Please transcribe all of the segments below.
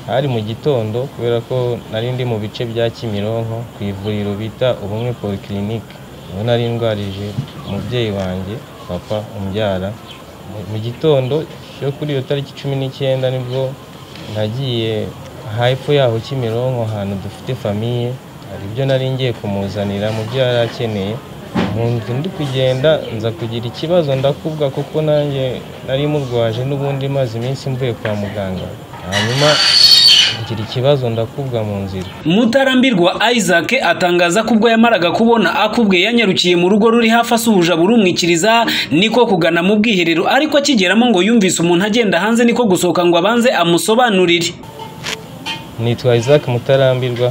hari mu gitondo kubera ko nari ndi mu bice bya Kimironko ku ivuriro bita Ubumwe Polyclinique, niho nari ndwarije umubyeyi wanjye papa umbyara. Mu gitondo cyo kuri iyo tariki 19 nibwo nagiye hepfo yaho Kimironko ahantu dufite famiye, hari ibyo nari ngiye kumuzanira mu byo yari akeneye. Mu nzu ndi kugenda nza kugira ikibazo ndakubwa kuko nanjye nari murwaje n'ubundi maze iminsi mvuye kwa muganga, hanyuma ngira ikibazo ndakubwa mu nzira. Mutarambirwa Isaac atangaza ko ubwo yamaraga kubona akubwe yanyarukiye mu rugo ruri hafi asuhuje burumwikiriza niko kugana mu bwiherero, ariko akigeramo ngo yumvise umuntu agenda hanze niko gusohoka ngo abanze amusobanurire. Nitwa Isaac Mutarambirwa.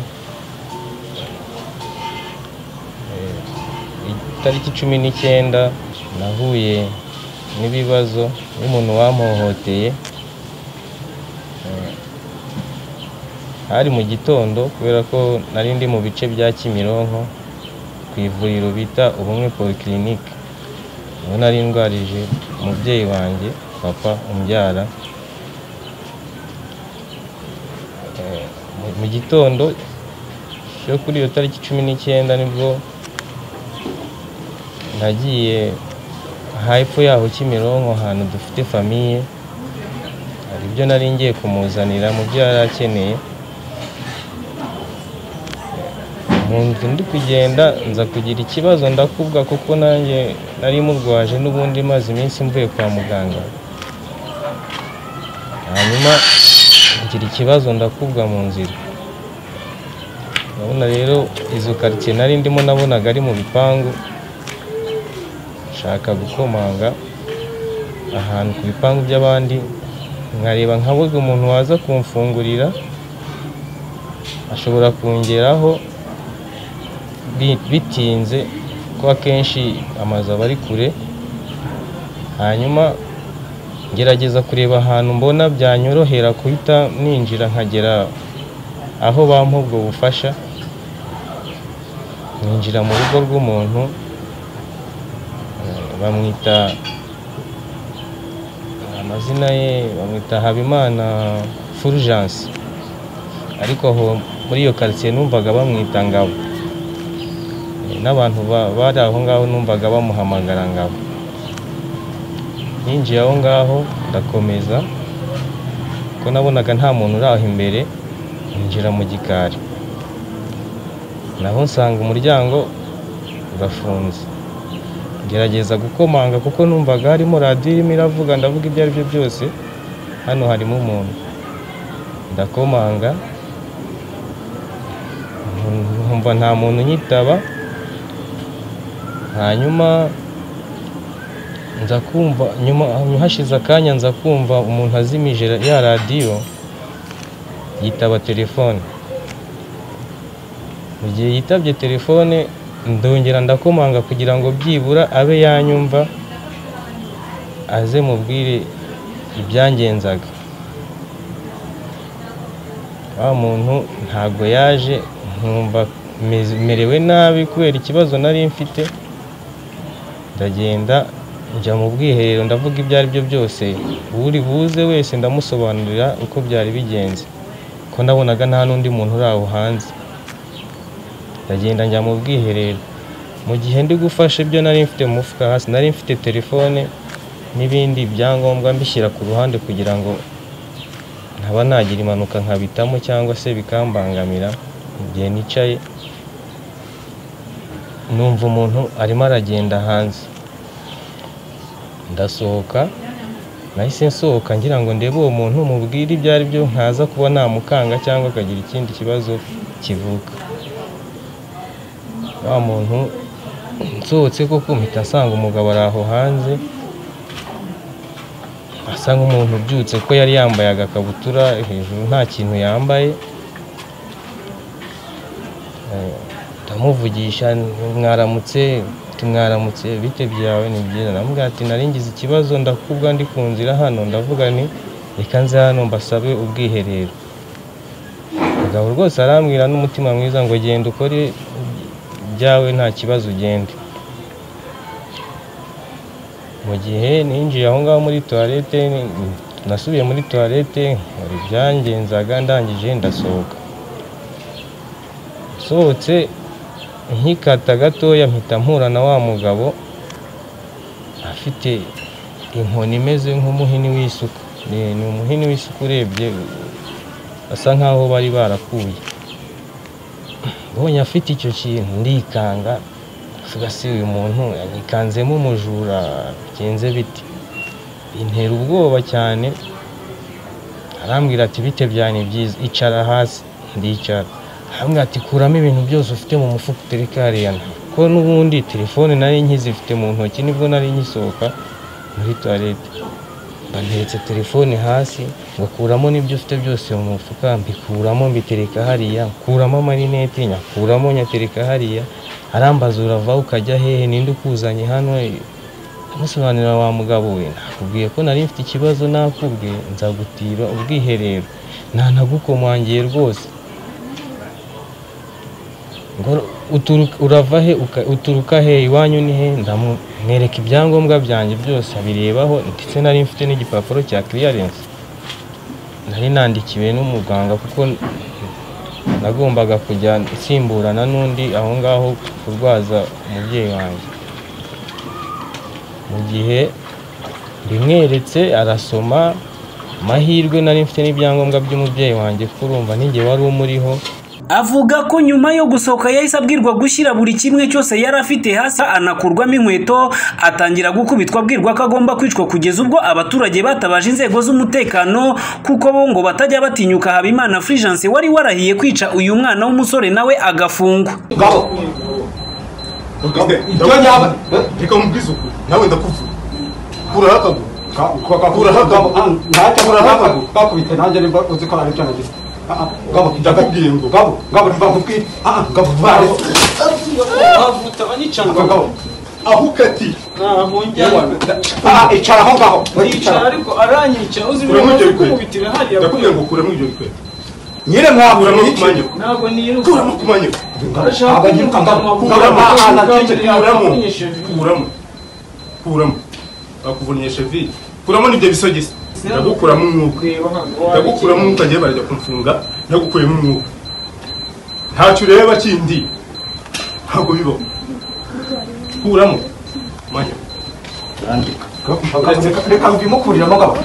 Tariki 19 nahuye n'ibibazo n'umuntu wampohoteye. Hari mu gitondo kubera ko nari ndi mu bice bya Kimironko ku ivuriro bita Ubumwe Polyclinique, niho nari ndwarije umubyeyi wanjye papa umbyara. Mu gitondo cyo kuri iyo tariki 19 nibwo nagiye hepfo yaho Kimironko ahantu dufite famiye, hari ibyo nari ngiye kumuzanira mu byo yari akeneye. Mu nzu ndi kugenda nza kugira ikibazo ndakubwa kuko nanjye nari murwaje n'ubundi maze iminsi mvuye kwa muganga, hanyuma ngira ikibazo ndakubwa mu nzira. Urabona rero izo quartier nari ndimo nabonaga ari mu bipangu, shaka gukomanga ahantu ku bipangu by'abandi nkareba nkabuze umuntu waza kumfungurira, ashobora kungeraho bitinze ko akenshi amazu aba ari kure. Hanyuma ngerageza kureba ahantu mbona byanyorohera kuhita ninjira nkagera aho bampa ubwo bufasha, ninjira mu rugo rw'umuntu bamwita amazina ye bamwita Habimana Fulgence, ariko aho muri iyo quartier numvaga bamwita Ngabo, n'abantu bari aho ngaho numvaga bamuhamagara Ngabo. Ninjiye aho ngaho ndakomeza ko nabonaga nta muntu uri aho imbere, ninjira mu gikari naho nsanga umuryango urafunze. Ngerageza gukomanga kuko numvaga harimo radio irimo iravuga, ndavuga ibyo ari byo byose hano harimo umuntu. Ndakomanga nkumva nta muntu nyitaba, hanyuma nza kumva nyuma hashize akanya nza kumva umuntu azimije ya radio yitaba telefone. Mu gihe yitabye telefone ndongera ndakomanga kugira ngo byibura abe yanyumva aze mubwire ibyangenzaga. Wa muntu ntago yaje, nkumva merewe nabi kubera ikibazo nari mfite. Ndagenda njya mu bwiherero ndavuga ibyo ari byo byose, uri buze wese ndamusobanurira uko byari bigenze ko nabonaga nta n'undi muntu uri aho hanze. Ndagenda njya mu bwiherero, mu gihe ndi gufasha ibyo nari mfite mu mufuka hasi nari mfite telefone n'ibindi byangombwa mbishyira ku ruhande kugira ngo ntaba nagira impanuka nkabitamo cyangwa se bikambangamira. Mu gihe nicaye numva umuntu arimo aragenda hanze, ndasohoka. Nahise nsohoka ngira ngo ndebe uwo muntu mubwire ibyo ari byo, nkaza kuba namukanga cyangwa akagira ikindi kibazo kivuka. Wa muntu nsohotse koko mpita nsanga umugabo ari aho hanze, asa nk'umuntu ubyutse ko yari yambaye agakabutura hejuru nta kintu yambaye. Ndamuvugisha, mwaramutse? Tumwaramutse, bite byawe? Ni byiza. Namubwira ati nari ngize ikibazo ndakubwa ndi ku nzira hano, ndavuga ni reka nze hano mbasabe ubwiherero. Umugabo rwose arambwira n'umutima mwiza ngo genda ukore byawe nta kibazo ugende. Mu gihe ninjiye aho ngaho muri toilette nasubiye muri toilette nkora ibyangenzaga, ndangije ndasohoka. Sohotse nkikata gatoya mpita mpura na wa mugabo afite inkoni imeze nk'umuhini w'isuka. Ni umuhini w'isuka urebye asa nkaho bari barakuye. Mbonye afite icyo kintu ndikanga, vuga se uyu muntu yanyikanzemo umujura bigenze biti. Bintera ubwoba cyane, arambwira ati bite byane byiza, icara hasi. Ndicara. Arambwira ati kuramo ibintu byose ufite mu mufuka utereka hariya. Ko n'ubundi telefone nari nkizifite mu ntoki nibwo nari nkisohoka muri toilette. Banteretse telefone hasi, ngakuramo n'ibyo ufite byose mu mufuka, mbikuramo mbitereka hariya, kuramo amarinete nyakuramo nyatereka hariya. Arambaza urava ukajya hehe, ninde ukuzanye hano? Amusobanurira wa mugabo we, nakubwiye ko nari mfite ikibazo, nakubwiye nzagutira ubwiherero, ntanagukomangiye rwose. Ngo urava he, uturuka he, iwanyu ni he? Ndamwereka ibyangombwa byanjye byose abirebaho, ndetse nari mfite n'igipapuro cya clearance nari nandikiwe n'umuganga, kuko nagombaga kujya nsimburana n'undi aho ngaho kurwaza umubyeyi wanjye. Mu gihe bimweretse arasoma, amahirwe nari mfite n'ibyangombwa by'umubyeyi wanjye, kuko urumva ninjye wari umuriho. Avuga ko nyuma yo gusohoka yahise abwirwa gushyira buri kimwe cyose yari afite hasi, anakurwamo inkweto, atangira gukubitwa abwirwa ko agomba kwicwa, kugeza ubwo abaturage batabaje inzego z'umutekano, kuko bo ngo batajya batinyuka Habimana Fulgence wari warahiye kwica uyu mwana w'umusore nawe agafungwa. Reka mubwize ukuri, nawe ndakuvuga. Kuraho akaguru. Kakubite nanjye nimba uzi ko ari cyo nagize. Gabo ndakubwiye ngo gabo ndakubwiye. Gabo vare. Gabo ahukati. Icara aho ngaho. Icara ariko aranyica, uzi kubitira hariya. Ndakubwiye ngo kuramo ibyo bikwe. Nyire mwabura no kumanyo. Ntabwo niruka. Kuramo kumanyo. Kuramo. Bakuvunnye cheville. Kuramo nibyo bisogese. Ndagukuramo umwuka. Ndagukuramo umwuka agiye barajya kumfunga, ndagukuyemo umwuka. Ntacyo ureba kindi. Ntabwo bibaho. Kuramo. Manyo. Reka mbimukurira mugabo.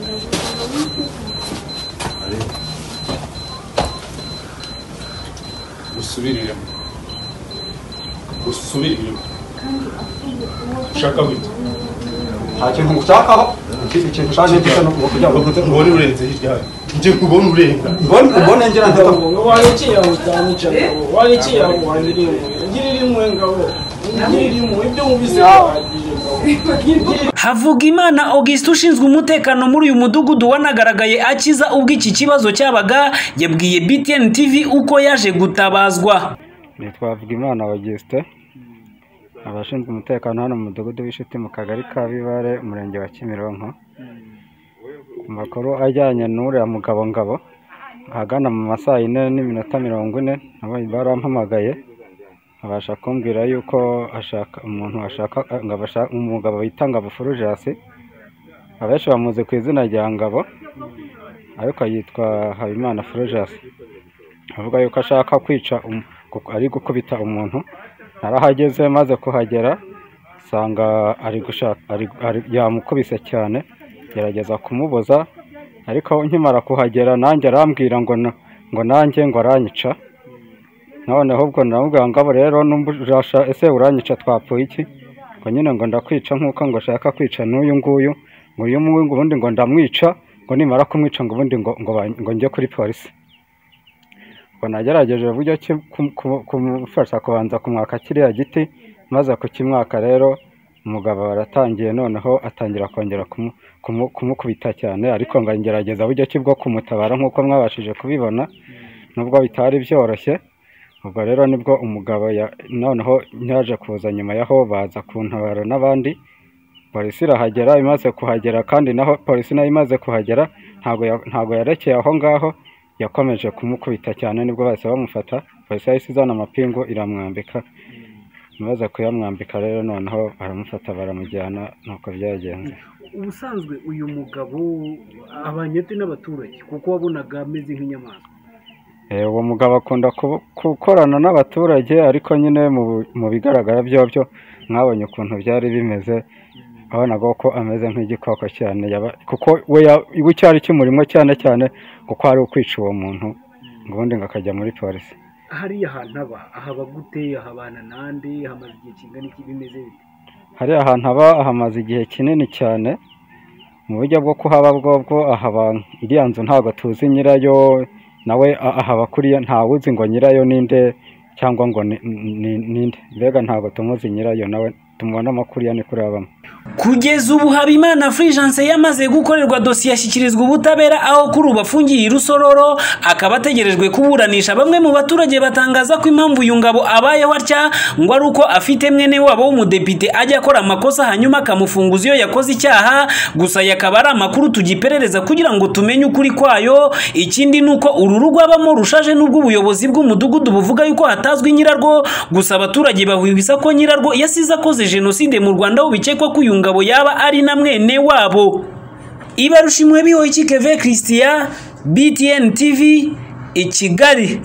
Usubirire. Ushaka bita. Nta kintu ngushakaho. Ikintu ushaka gisa no kugira ngo ubone urenze hirya. Nje kubona urenga. Ubone ngira ndata. Warikiye aho utanica. Warikiye aho wandiriye. Ngirira imwengabo. Ngirira ibyo mubise. Havugimana Augustin ushinzwe umutekano muri uyu mudugudu wanagaragaye akiza ubwo iki kibazo cyabaga, yabwiye BTN TV uko yaje gutabazwa. Nitwa Havugimana Augustin, abashinzwe umutekano hano mu mudugudu w'Ishiti mu kagari ka Bibare, umurenge wa Kimironko. Ku makuru ajyanye n'uriya mugabo ngabo, ahagana mu masaha 4:40 nabo barampamagaye, abasha kumbwira yuko umugabo bita Ngabo Fulgence, abenshi bamuzi ku izina rya Ngabo ariko yitwa Habimana Fulgence. Avuga yuko ashaka kwica ari gukubita umuntu. Narahageze, maze kuhagera sanga yamukubise cyane, gerageza kumubuza, ariko nkimara kuhagera nanjye arambwira ngo nanjye ngo aranyica. None ahubwo navuga Ngabo rero numbujasha, ese uranyica twapfuye iki? Ngo nyine ngo ndakwica nkuko ngo shaka kwica n'uyu nguyu, ngo uyu muwe ngo ubundi ngo ndamwica, ngo nimara kumwica ngo ubundi ngo njye kuri polisi. Ngo nagerageje uburyo kumufasha kubanza kumwaka kiriya giti, maze kukimwaka rero umugabo baratangiye noneho atangira kongera kumukubita cyane, ariko ngo ngerageza uburyo bwo kumutabara nkuko mwabashije kubibona, nubwo bitari byoroshye. Ubwo rero nibwo umugabo noneho nyaje kuza nyuma yaho baza kuntabara n'abandi. Polisi irahagera, imaze kuhagera kandi naho polisi nayo imaze kuhagera ntago yarekeye aho ngaho, yakomeje kumukubita cyane, nibwo bahise bamufata. Polisi yahise izana amapingu iramwambika, maze kuyamwambika rero noneho aramufata baramujyana nuko byagenze. Ubusanzwe uyu mugabo abanyete n'abaturage kuko wabonaga ameze nk'inyamaswa. Uwo mugabo akunda gukorana n'abaturage ariko nyine mu bigaragara byobyo mwabonye ukuntu byari bimeze, abonaga ko ameze nk'igikoko cyane kuko we cyari cy'umurimo cyane cyane kuko ari ukwica uwo muntu ubundi ngakajya muri polisi. Hariya ahantu ahaba gute, ahabana nande, hamaze igihe kingana iki, bimeze bite? Hariya ahantu hamaze igihe kinini cyane, mu buryo bwo kuhaba bwobwo ahaba iriya nzu ntabwo tuzi nyirayo, nawe ahaba kuriya ntawuzi ngo nyirayo ninde cyangwa ngo ninde, mbega ntabwo tumuzi nyirayo, nawe tumubona amakuru ya ni kuri abamo. Kugeza ubu Habimana Fulgence yamaze gukorerwa dosiye yashyikirizwa ubutabera, aho kuri ubu afungiye i Rusororo akaba ategerejwe kuburanisha. Bamwe mu baturage batangaza ko impamvu uyu ngabo abayeho atya ngo ari uko afite mwene wabo w'umudepite ajya akora amakosa hanyuma akamufunguza iyo yakoze icyaha, gusa yakaba ari amakuru tugiperereza kugira ngo tumenye ukuri kwayo. Ikindi nuko uru rugo abamo rushaje n'ubwo ubuyobozi bw'umudugudu buvuga yuko hatazwi nyirarwo, gusa abaturage bahwihwisa ko nyirarwo yasize akoze jenoside mu Rwanda, aho bikekwa ko uyu ngabo yaba ari na mwene wabo. Ibarushimwe Bihoyiki Keve Christian, BTN TV, i Kigali.